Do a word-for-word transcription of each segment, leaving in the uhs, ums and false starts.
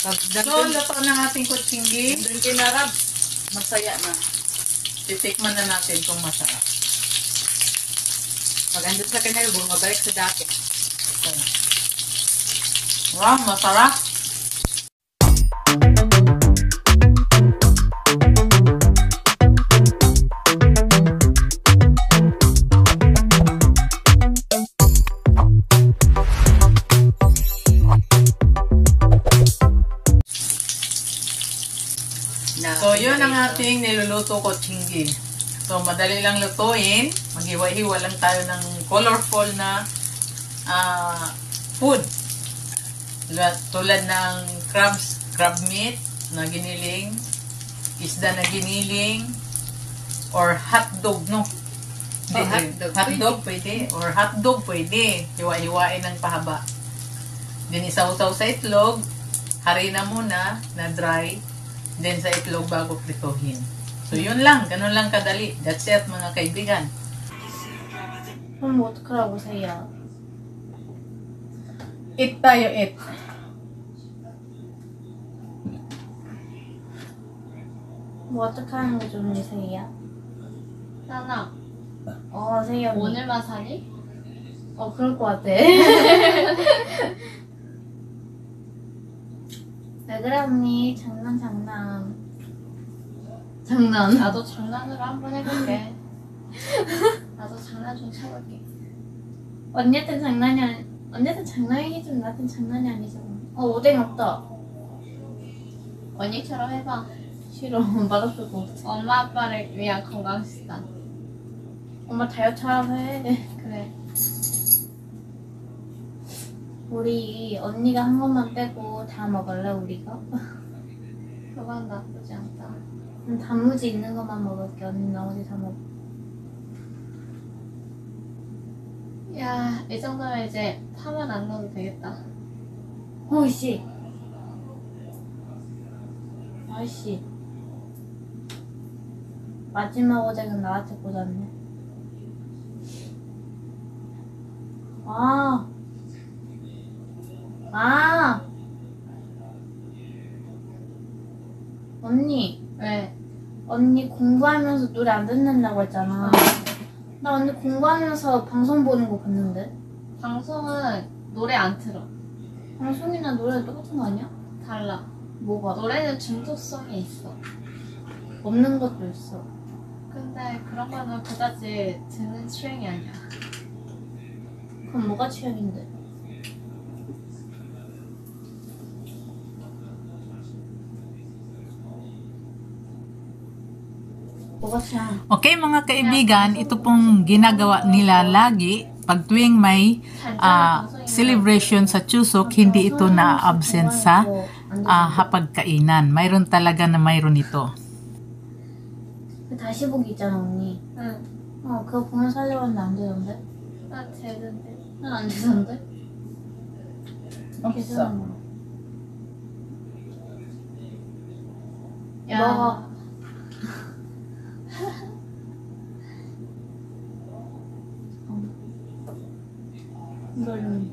So, luto ng ating kutsinggi. Doon kinarab. Masaya na. Titikman na natin kung masarap. Pag andun sa kanya, bumabalik sa dati. So, wow, masarap. So, yun ang ating niluluto kutsinggi. So, madali lang lutuin. Maghiwa-hiwa lang tayo ng colorful na uh, food. Tulad ng crabs, crab meat na giniling, isda na giniling, or hotdog, no? Oh, hotdog. Hotdog pwede. Or hotdog pwede. Hiwa-hiwain ng pahaba. Then, isaw-saw sa itlog. Harina muna na dry. Then, sa itlog bago prituhin. So, yun lang. Ganun lang kadali. That's it, mga kaibigan. 그럼 뭐 어떡하라고, 세이야? Eat tayo, eat. 뭐 어떡하는 게 좋니, 세이야? 나나 어, 세이야. 오늘만 사니? 어, 그럴 것 같아. 왜 그래, 언니? 장난, 장난. 장난. 나도 장난으로 한번 해볼게. 나도 장난 좀 쳐볼게. 언니한텐 장난이 아니, 언니한텐 장난이지만 나한텐 장난이 아니잖아. 어, 오뎅 없다. 언니처럼 해봐. 싫어. 맛없을 것 같아. 엄마 아빠를 위한 건강 식단. 엄마 다이어트하라고 해. 그래. 우리 언니가 한 것만 빼고 다 먹을래, 우리가? 그건 나쁘지 않다. 그럼 단무지 있는 것만 먹을게. 언니 나머지 다 먹어. 야, 이 정도면 이제 파만 안 넣어도 되겠다. 어이씨. 아이씨. 마지막 오뎅은 나한테 꽂았네. 아. 아. 언니. 왜? 언니 공부하면서 노래 안 듣는다고 했잖아. 나 언니 공부하면서 방송 보는 거 봤는데. 방송은 노래 안 틀어. 방송이나 노래 똑같은 거 아니야? 달라. 뭐가? 노래는 중독성이 있어. 없는 것도 있어. 근데 그런 거는 그다지 듣는 취향이 아니야. 그럼 뭐가 취향인데? 뭐가 취향? Okay, mga kaibigan, ito pong ginagawa nila lagi pag tuwing may uh, celebration sa Chuseok, hindi ito na-absent sa uh, hapagkainan. Mayroon talaga na mayroon ito. 그 다시 보기 있잖아, 언니. 응. 어, 그거 보면 살려고 했는데 안 되던데? 나 되는데. 난 안 되던데? 없어. 야. 먹어. 이걸 좀.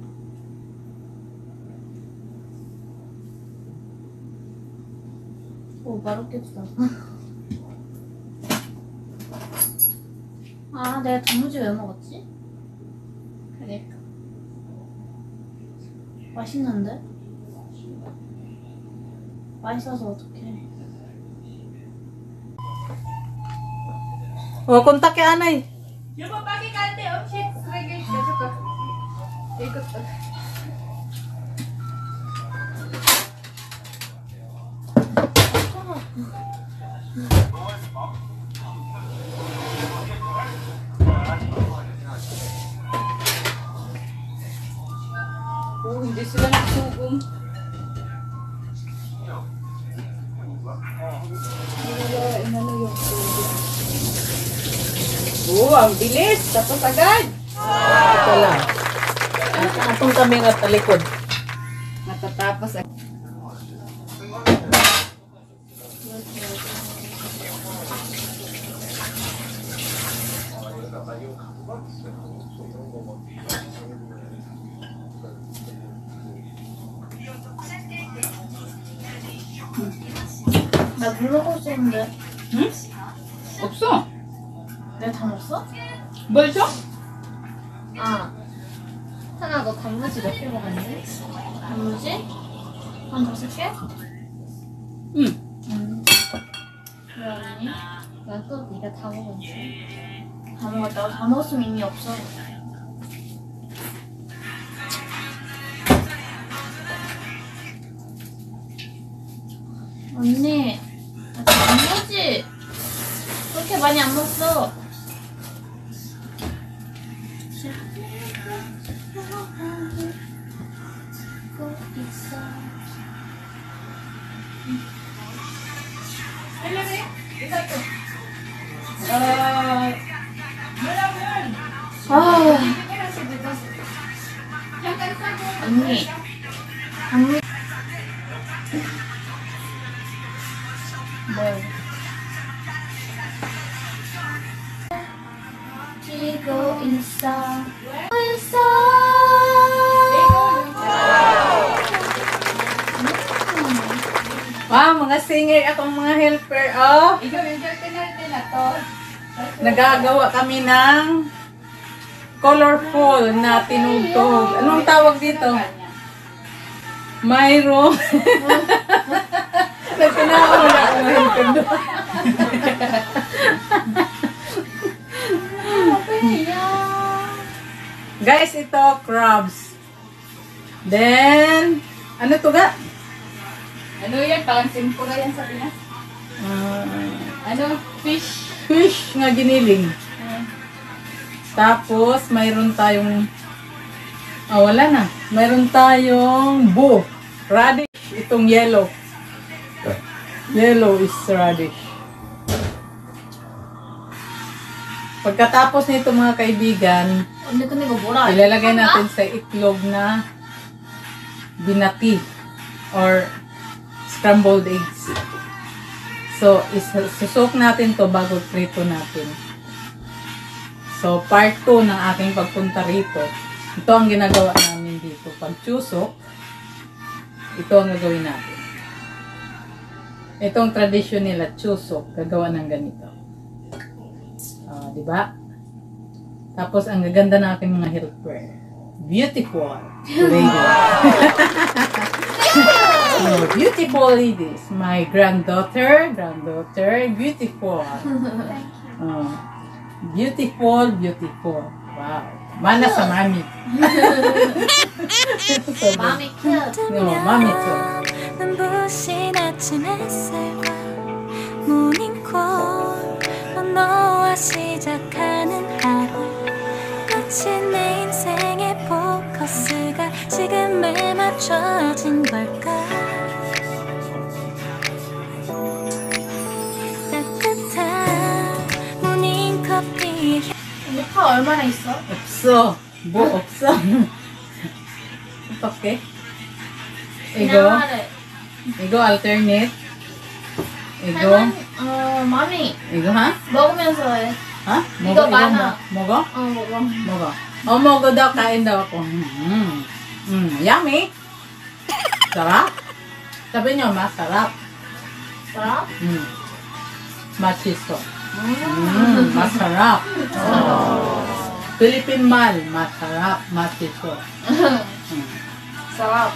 오, 맛없겠다. 아, 내가 단무지 왜 먹었지? 그러니까. 맛있는데? 맛있어서 어떡해. O, kontak kay anay. Yung papaki kante, oh shit. Sige, sige ko. Ikot to. Oh, hindi sila nagsugong. Oh, ang bilis. Tapos agad. Ito lang. Atong kami nga talikod. Matatapos agad. 나 물 먹고 있었는데. 응? 없어. 내가 다 먹었어? 뭘 줘? 아, 하나 너 단무지 몇 개 먹었니? 단무지? 한 다섯 개? 응. 응. 왜 아니? 나도 네가 다 먹었지. 다 먹었다고? 다 먹었으면 의미 없어. 언니, 나 단무지 그렇게 많이 안 먹었어. 아, 언니, 단무지 뭐야? 지고 있어. 있어. Wow, mga singer akong mga helper, oh. Ikaw yung arte na to. Nagagawa kami ng colorful na tinugtog. Anong tawag dito? Mayroong. Nagkinaula ako ng helper doon. Guys, ito, crabs. Then, ano to ga? Ano yan? Parang simpura yan sa Pinas. Ah, Ano? Fish. fish nga giniling. Tapos, mayroon tayong, ah, wala na. Mayroon tayong bu. Radish. Itong yellow. Yellow is radish. Pagkatapos nito mga kaibigan, 언니 근데 이거 뭐라? ilalagay natin sa itlog na binati or scrambled eggs. So, isusok natin to bago prito natin. So, part two ng aking pagpunta rito. Ito ang ginagawa namin dito. Pag chusok, ito ang gagawin natin. Itong tradisyon nila, chusok, gagawa ng ganito. Ah, di ba? Tapos, ang gaganda ng aking mga helper. Beautiful ladies. Oh, beautiful ladies. My granddaughter, granddaughter, beautiful. Oh, beautiful, beautiful. Wow. Mana sa mami. 마음이 크. No, mami to. 눈부신 아침 햇살과 모닝콜 너와 시작하는 하루 마치 내 인생의 포커스가 지금에 맞춰진 걸까 따뜻한 모닝커피의 언니 파 얼마나 있어? 없어. 뭐 없어? 어떡해? 이거, 그냥 하래. 이거 alternate. 이거, 할머니, 어, 마미 이거 ha? 먹으면서 해. Ha? 이거 많아. Mogo? 어, 먹어. Mogo. Oh, mogo daw. Kain daw ako. Mm. Mm. Yummy. Sarap. Sabi niyo, masarap. 뭐라? Mm. Machiso. Mm. Masarap. Oh. Philippine mal. Masarap. Machiso. Mm. sarap.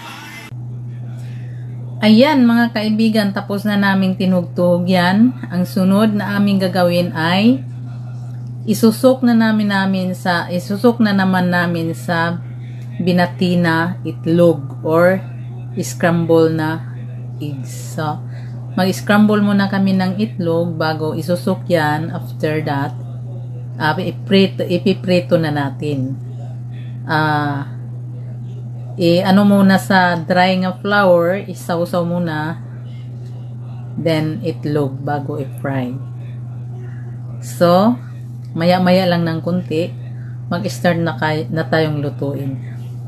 Ayan mga kaibigan, tapos na naming tinugtog yan. Ang sunod na aming gagawin ay isusok na namin namin sa isusok na naman namin sa binati na itlog or scramble na eggs. So, mag-scramble muna kami ng itlog bago isusok yan. After that, uh, iprito, ipiprito na natin. Ah... Uh, Eh, ano muna sa dry nga flour, isawsaw muna, then itlog bago i-fry. So, maya-maya lang ng kunti, mag-start na, na tayong lutuin.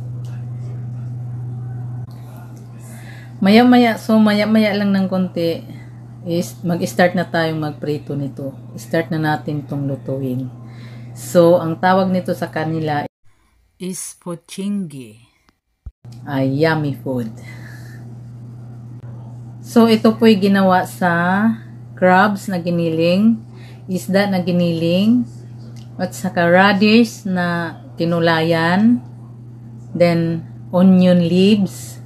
Maya-maya, so maya-maya lang ng kunti, is mag-start na tayong magprito nito. Start na natin itong lutuin. So, ang tawag nito sa kanila is pochingi. A yummy food. So, ito po'y ginawa sa crabs na giniling, isda na giniling, at saka radish na tinulayan, then onion leaves,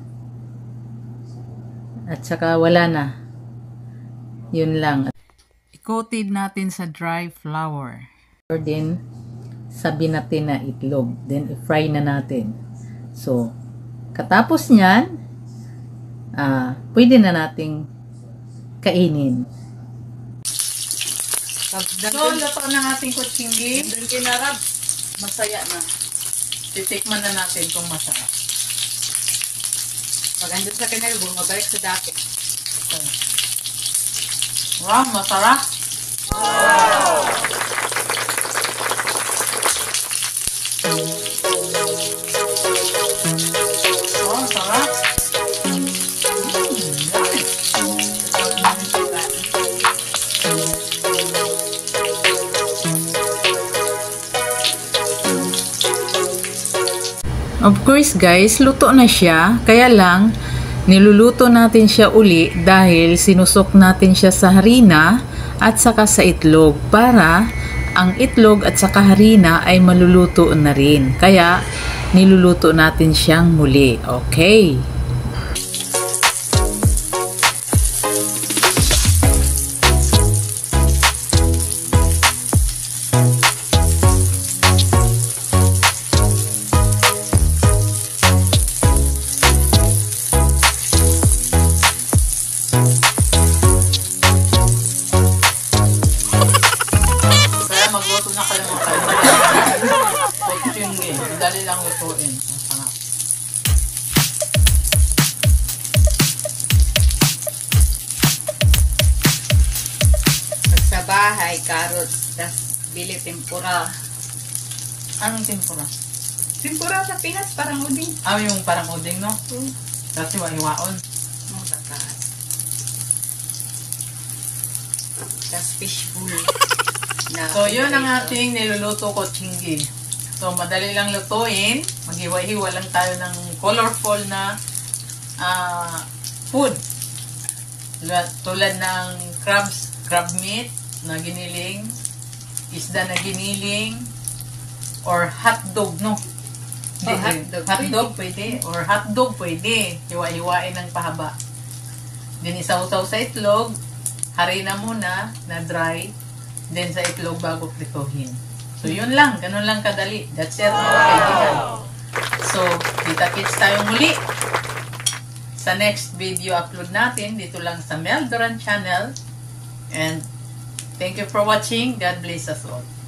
at saka wala na. Yun lang. I-coated natin sa dry flour. Or then, sabi natin na itlog. Then, i-fry na natin. So, katapos nyan, ah, pwede na nating kainin. So, luto ng ating kutsinggi. Doon kinarap. Masaya na. Titikman na natin kung masarap. Pag andun sa kanil, bumabalik sa dati. So, wow, masarap. Wow, sarap. Of course guys, luto na siya. Kaya lang, niluluto natin siya uli dahil sinusok natin siya sa harina at saka sa itlog para ang itlog at saka harina ay maluluto na rin. Kaya, niluluto natin siyang muli. Okay. Magluto na kayo mga kayo. Kutsinggi. Dali lang lutuin. Ang sarap. Pag sa bahay, carrots, tas bili tempura. Anong tempura? Tempura sa Pinas, parang uding. Ah, yung parang uding, no? Kasi waiwaon. Oh, takas. Tas fishbowl. Na So, yun ang ating niluluto kutsinggi. So, madali lang lutuin. Maghiwa-hiwa lang tayo ng colorful na ah, food. Tulad- Tulad ng crabs, crab meat na giniling, isda na giniling, or hotdog, no? Oh, Hindi, hotdog. hotdog pwede. Or hotdog pwede. Hiwa-hiwain ng pahaba. Then, isaw-saw sa itlog. Harina muna na dry. Then sa itlog bago prituhin. So, yun lang. Ganun lang kadali. That's it, mga kaibigan. So, kita-kits tayo muli sa next video upload natin dito lang sa Mel Duran channel. And thank you for watching. God bless us all.